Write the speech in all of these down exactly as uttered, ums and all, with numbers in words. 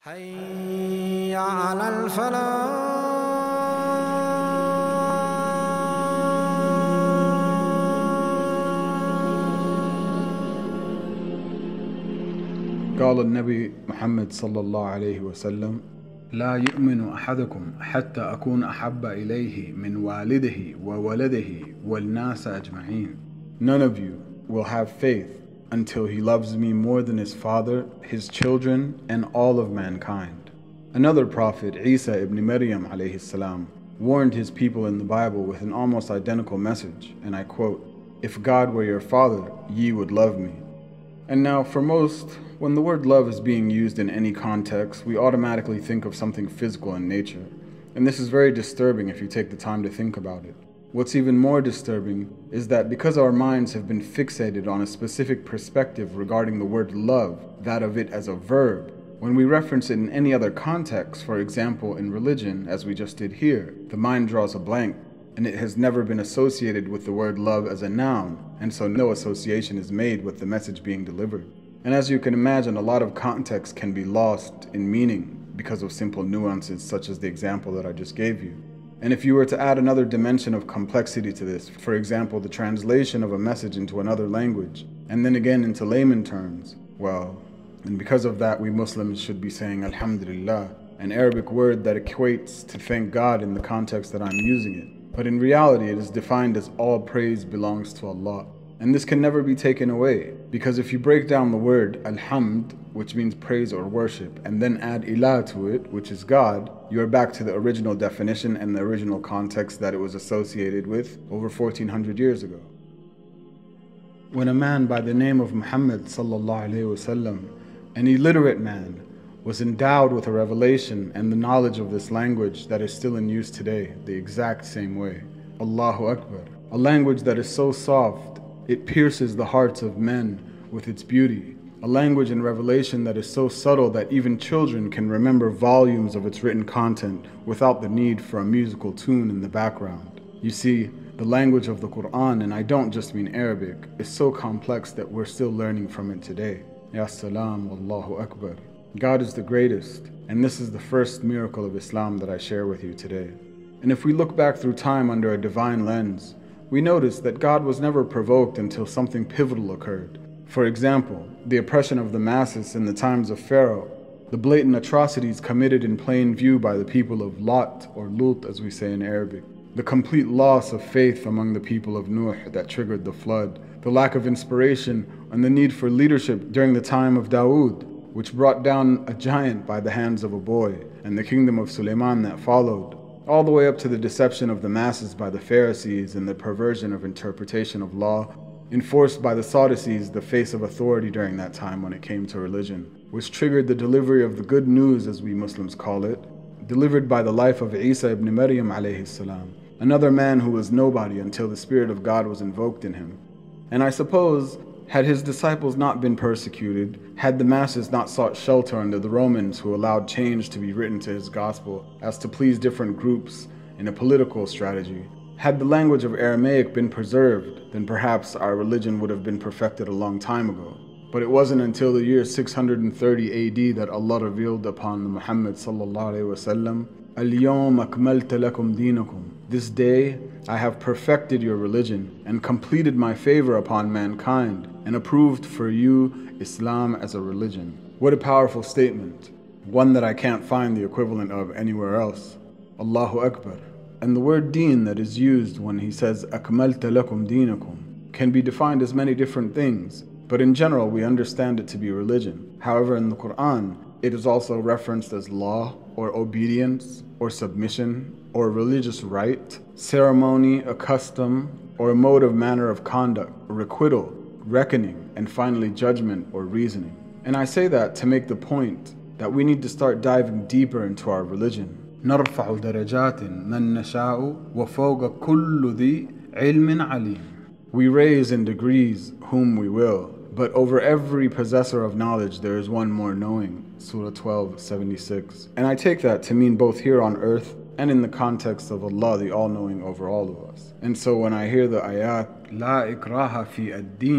حي على الفلاح. قال النبي محمد صلى الله عليه وسلم: لا يؤمن أحدكم حتى أكون أحب إليه من والده وولده والناس أجمعين. None of you will have faith until he loves me more than his father, his children, and all of mankind. Another prophet, Isa ibn Maryam alayhi salam, warned his people in the Bible with an almost identical message, and I quote, "If God were your father, ye would love me." And now, for most, when the word love is being used in any context, we automatically think of something physical in nature. And this is very disturbing if you take the time to think about it. What's even more disturbing is that because our minds have been fixated on a specific perspective regarding the word love, that of it as a verb, when we reference it in any other context, for example in religion, as we just did here, the mind draws a blank, and it has never been associated with the word love as a noun, and so no association is made with the message being delivered. And as you can imagine, a lot of context can be lost in meaning because of simple nuances such as the example that I just gave you. And if you were to add another dimension of complexity to this, for example the translation of a message into another language, and then again into layman terms, well, and because of that we Muslims should be saying Alhamdulillah, an Arabic word that equates to thank God in the context that I'm using it. But in reality it is defined as all praise belongs to Allah. And this can never be taken away, because if you break down the word alhamd, which means praise or worship, and then add ilah to it, which is God, you are back to the original definition and the original context that it was associated with over fourteen hundred years ago. When a man by the name of Muhammad sallallahu alaihi wasallam, an illiterate man, was endowed with a revelation and the knowledge of this language that is still in use today, the exact same way, Allahu Akbar, a language that is so soft, it pierces the hearts of men with its beauty, a language and revelation that is so subtle that even children can remember volumes of its written content without the need for a musical tune in the background. You see, the language of the Quran, and I don't just mean Arabic, is so complex that we're still learning from it today. Ya salam, Wallahu Akbar. God is the greatest, and this is the first miracle of Islam that I share with you today. And if we look back through time under a divine lens, we notice that God was never provoked until something pivotal occurred. For example, the oppression of the masses in the times of Pharaoh, the blatant atrocities committed in plain view by the people of Lot, or Lut as we say in Arabic, the complete loss of faith among the people of Nuh that triggered the flood, the lack of inspiration and the need for leadership during the time of Dawood, which brought down a giant by the hands of a boy, and the kingdom of Suleiman that followed, all the way up to the deception of the masses by the Pharisees and the perversion of interpretation of law, enforced by the Sadducees, the face of authority during that time when it came to religion, which triggered the delivery of the good news, as we Muslims call it, delivered by the life of Isa ibn Maryam alayhi salam, another man who was nobody until the Spirit of God was invoked in him. And I suppose, had his disciples not been persecuted, had the masses not sought shelter under the Romans who allowed change to be written to his gospel as to please different groups in a political strategy, had the language of Aramaic been preserved, then perhaps our religion would have been perfected a long time ago. But it wasn't until the year six hundred thirty A D that Allah revealed upon Muhammad sallallahu alaihi wasallam, "Al-yawm akmaltu lakum dinakum." This day I have perfected your religion and completed my favor upon mankind and approved for you Islam as a religion. What a powerful statement, one that I can't find the equivalent of anywhere else. Allahu Akbar. And the word deen that is used when he says akmaltu lakum dinakum can be defined as many different things, but in general we understand it to be religion. However, in the Quran it is also referenced as law or obedience or submission or religious rite, ceremony, a custom, or a mode of manner of conduct, requital, reckoning, and finally judgment or reasoning. And I say that to make the point that we need to start diving deeper into our religion. نرفع درجات من نشاء وفوق كل ذي علم عليم. We raise in degrees whom we will, but over every possessor of knowledge there is one more knowing. Surah twelve seventy-six. And I take that to mean both here on earth and in the context of Allah, the all-knowing over all of us. And so when I hear the ayat, لا إكراه في الدين,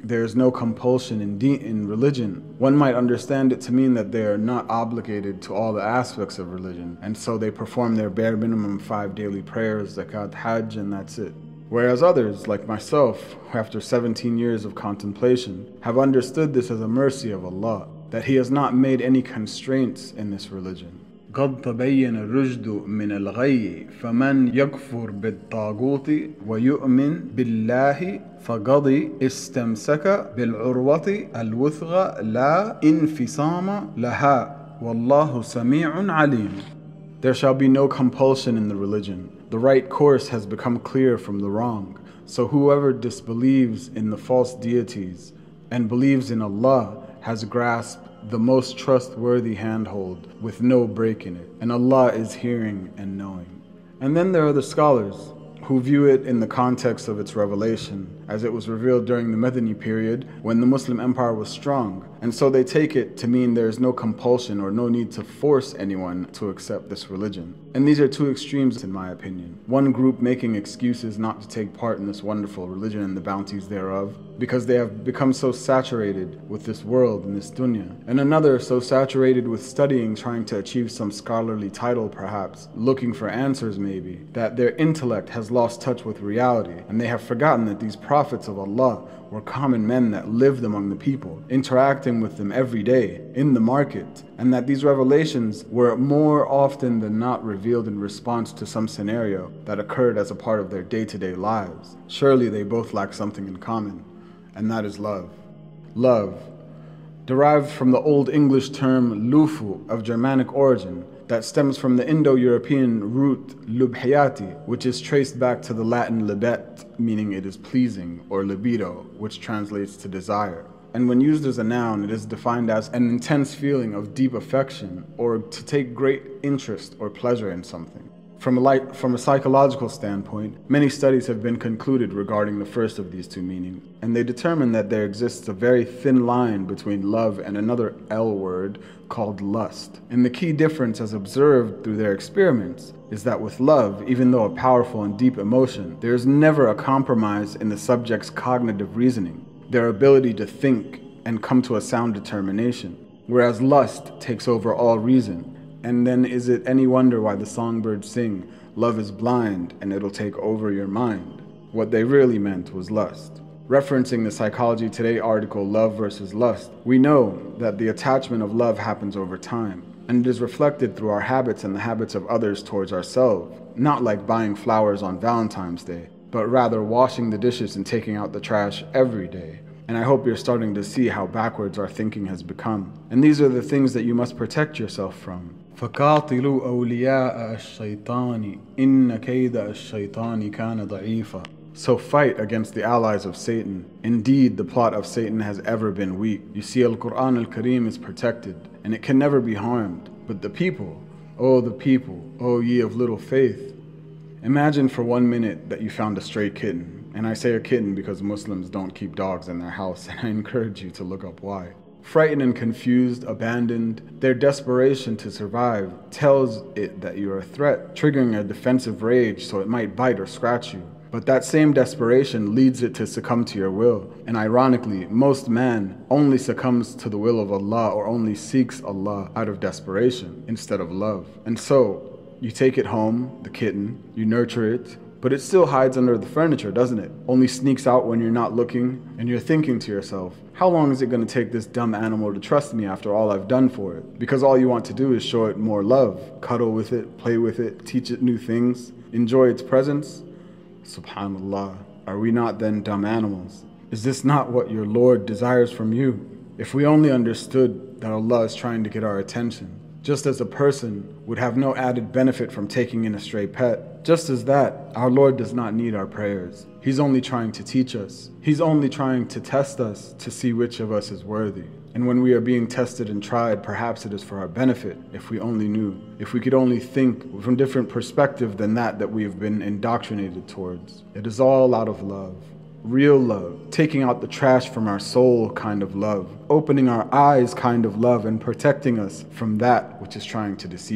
there is no compulsion in, de- in religion, one might understand it to mean that they are not obligated to all the aspects of religion, and so they perform their bare minimum five daily prayers, zakat, hajj, and that's it. Whereas others, like myself, who after seventeen years of contemplation, have understood this as a mercy of Allah, that He has not made any constraints in this religion. قد تبين الرشد من الغي فمن يكفر بالطاغوت ويؤمن بالله فقد استمسك بالعروة الوثقى لا انفصام لها والله سميع عليم. There shall be no compulsion in the religion. The right course has become clear from the wrong. So whoever disbelieves in the false deities and believes in Allah has grasped the most trustworthy handhold with no break in it, and Allah is hearing and knowing. And then there are the scholars who view it in the context of its revelation, as it was revealed during the Madani period when the Muslim empire was strong, and so they take it to mean there is no compulsion or no need to force anyone to accept this religion. And these are two extremes in my opinion. One group making excuses not to take part in this wonderful religion and the bounties thereof because they have become so saturated with this world and this dunya, and another so saturated with studying, trying to achieve some scholarly title perhaps, looking for answers maybe, that their intellect has lost touch with reality, and they have forgotten that these prophets of Allah were common men that lived among the people, interacting with them every day, in the market, and that these revelations were more often than not revealed in response to some scenario that occurred as a part of their day-to-day lives. Surely they both lack something in common, and that is love. Love, derived from the Old English term lufu of Germanic origin, that stems from the Indo-European root lubhiyati, which is traced back to the Latin libet, meaning it is pleasing, or libido, which translates to desire. And when used as a noun, it is defined as an intense feeling of deep affection, or to take great interest or pleasure in something. From a, light, from a psychological standpoint, many studies have been concluded regarding the first of these two meanings, and they determine that there exists a very thin line between love and another L word called lust. And the key difference as observed through their experiments is that with love, even though a powerful and deep emotion, there is never a compromise in the subject's cognitive reasoning, their ability to think and come to a sound determination, whereas lust takes over all reason. And then is it any wonder why the songbirds sing, "Love is blind and it'll take over your mind"? What they really meant was lust. Referencing the Psychology Today article Love versus Lust, we know that the attachment of love happens over time, and it is reflected through our habits and the habits of others towards ourselves, not like buying flowers on Valentine's Day, but rather washing the dishes and taking out the trash every day. And I hope you're starting to see how backwards our thinking has become. And these are the things that you must protect yourself from. فَقَاتِلُوا أَوْلِيَاءَ الشَّيْطَانِ إِنَّ كَيْدَ الشَّيْطَانِ كَانَ ضَعِيفًا. So fight against the allies of Satan. Indeed, the plot of Satan has ever been weak. You see, Al-Quran Al-Kareem is protected, and it can never be harmed. But the people, oh the people, oh ye of little faith. Imagine for one minute that you found a stray kitten. And I say a kitten because Muslims don't keep dogs in their house, and I encourage you to look up why. Frightened and confused, abandoned, their desperation to survive tells it that you're a threat, triggering a defensive rage so it might bite or scratch you. But that same desperation leads it to succumb to your will. And ironically, most man only succumbs to the will of Allah or only seeks Allah out of desperation instead of love. And so, you take it home, the kitten, you nurture it, but it still hides under the furniture, doesn't it? Only sneaks out when you're not looking, and you're thinking to yourself, how long is it going to take this dumb animal to trust me after all I've done for it? Because all you want to do is show it more love, cuddle with it, play with it, teach it new things, enjoy its presence. Subhanallah, are we not then dumb animals? Is this not what your Lord desires from you? If we only understood that Allah is trying to get our attention, just as a person would have no added benefit from taking in a stray pet, just as that, our Lord does not need our prayers. He's only trying to teach us. He's only trying to test us to see which of us is worthy. And when we are being tested and tried, perhaps it is for our benefit, if we only knew. If we could only think from different perspective than that that we have been indoctrinated towards. It is all out of love. Real love, taking out the trash from our soul kind of love, opening our eyes kind of love, and protecting us from that which is trying to deceive you.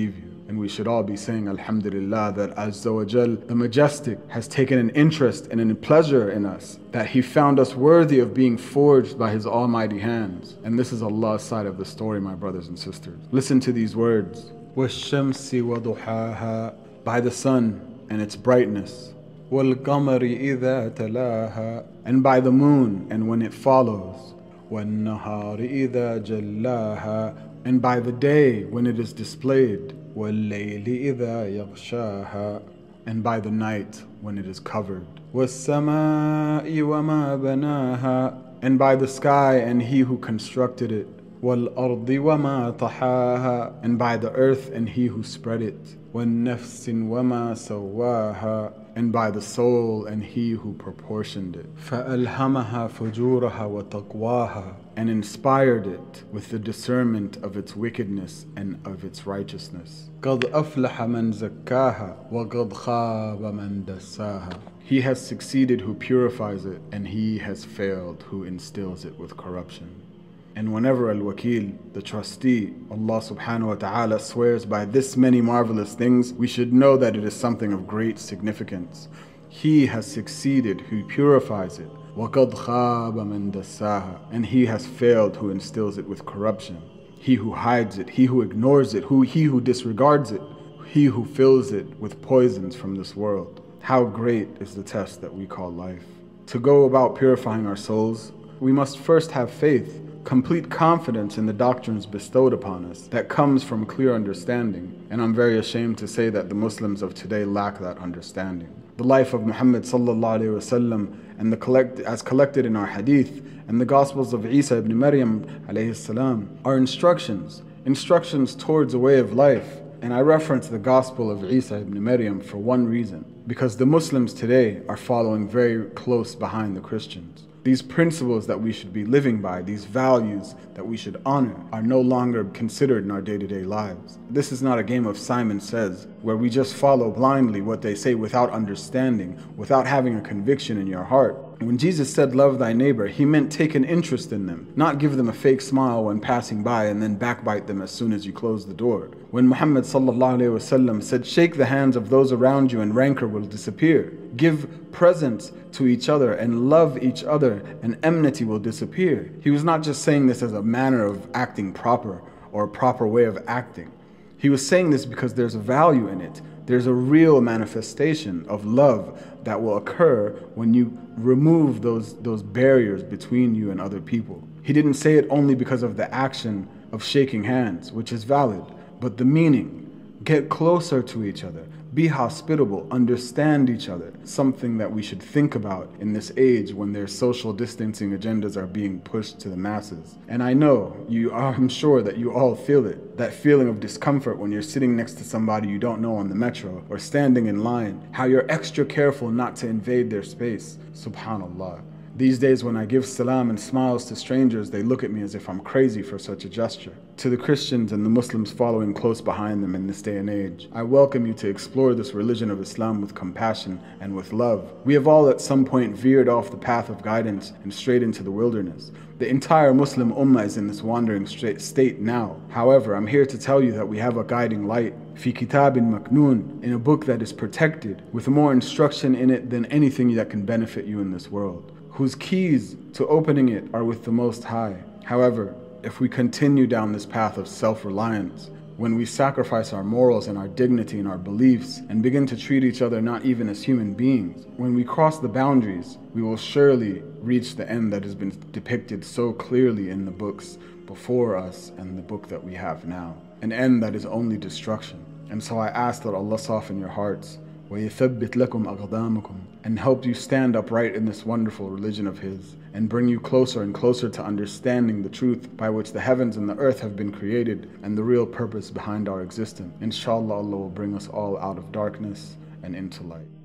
And we should all be saying Alhamdulillah that Azza wa Jal, the Majestic, has taken an interest and a pleasure in us, that He found us worthy of being forged by His almighty hands. And this is Allah's side of the story, my brothers and sisters. Listen to these words. وَالشَّمْسِ وَضُحَاهَا, by the sun and its brightness. وَالْقَمَرِ إِذَا تَلَاهَا, and by the moon and when it follows. وَالنَّهَارِ إِذَا جَلَّاهَا, and by the day when it is displayed. وَاللَّيْلِ إِذَا يَغْشَاهَا, and by the night when it is covered. وَالسَّمَاءِ وَمَا بَنَاهَا, and by the sky and He who constructed it. وَالْأَرْضِ وَمَا طَحَاهَا, and by the earth and He who spread it. وَالنَّفْسٍ وَمَا سَوَّاهَا, and by the soul and He who proportioned it. فَأَلْهَمَهَا فُجُورَهَا وَتَقْوَاهَا, and inspired it with the discernment of its wickedness and of its righteousness. قَدْ أَفْلَحَ مَنْ زَكَّاهَا وَقَدْ خَابَ مَنْ دَسَّاهَا, he has succeeded who purifies it, and he has failed who instills it with corruption. And whenever Al-Wakil, the trustee, Allah subhanahu wa ta'ala swears by this many marvelous things, we should know that it is something of great significance. He has succeeded who purifies it. وَقَدْ خَابَ مَنْ دَسَّاهَا, and he has failed who instills it with corruption. He who hides it, he who ignores it, who he who disregards it, he who fills it with poisons from this world. How great is the test that we call life. To go about purifying our souls, we must first have faith, complete confidence in the doctrines bestowed upon us that comes from clear understanding. And I'm very ashamed to say that the Muslims of today lack that understanding. The life of Muhammad sallallahu alaihi wasallam and the collect as collected in our hadith and the Gospels of Isa ibn Maryam alayhi salam are instructions, instructions towards a way of life. And I reference the Gospel of Isa ibn Maryam for one reason, because the Muslims today are following very close behind the Christians. These principles that we should be living by, these values that we should honor, are no longer considered in our day-to-day lives. This is not a game of Simon Says, where we just follow blindly what they say without understanding, without having a conviction in your heart. When Jesus said, love thy neighbor, He meant take an interest in them, not give them a fake smile when passing by and then backbite them as soon as you close the door. When Muhammad sallallahu alaihi wasallam said, shake the hands of those around you and rancor will disappear. Give presents to each other and love each other and enmity will disappear. He was not just saying this as a manner of acting proper or a proper way of acting. He was saying this because there's a value in it. There's a real manifestation of love that will occur when you remove those, those barriers between you and other people. He didn't say it only because of the action of shaking hands, which is valid, but the meaning. Get closer to each other. Be hospitable, understand each other, something that we should think about in this age when their social distancing agendas are being pushed to the masses. And I know, you are, I'm sure that you all feel it, that feeling of discomfort when you're sitting next to somebody you don't know on the metro or standing in line, how you're extra careful not to invade their space. Subhanallah. These days when I give salam and smiles to strangers, they look at me as if I'm crazy for such a gesture. To the Christians and the Muslims following close behind them in this day and age, I welcome you to explore this religion of Islam with compassion and with love. We have all at some point veered off the path of guidance and strayed into the wilderness. The entire Muslim ummah is in this wandering state now. However, I'm here to tell you that we have a guiding light, fi kitabin maknoon, in a book that is protected, with more instruction in it than anything that can benefit you in this world, whose keys to opening it are with the Most High. However, if we continue down this path of self-reliance, when we sacrifice our morals and our dignity and our beliefs and begin to treat each other not even as human beings, when we cross the boundaries, we will surely reach the end that has been depicted so clearly in the books before us and the book that we have now. An end that is only destruction. And so I ask that Allah soften your hearts, وَيَثَبِّتْ لَكُمْ أَقْدَامَكُمْ, and help you stand upright in this wonderful religion of His, and bring you closer and closer to understanding the truth by which the heavens and the earth have been created and the real purpose behind our existence. Inshallah, Allah will bring us all out of darkness and into light.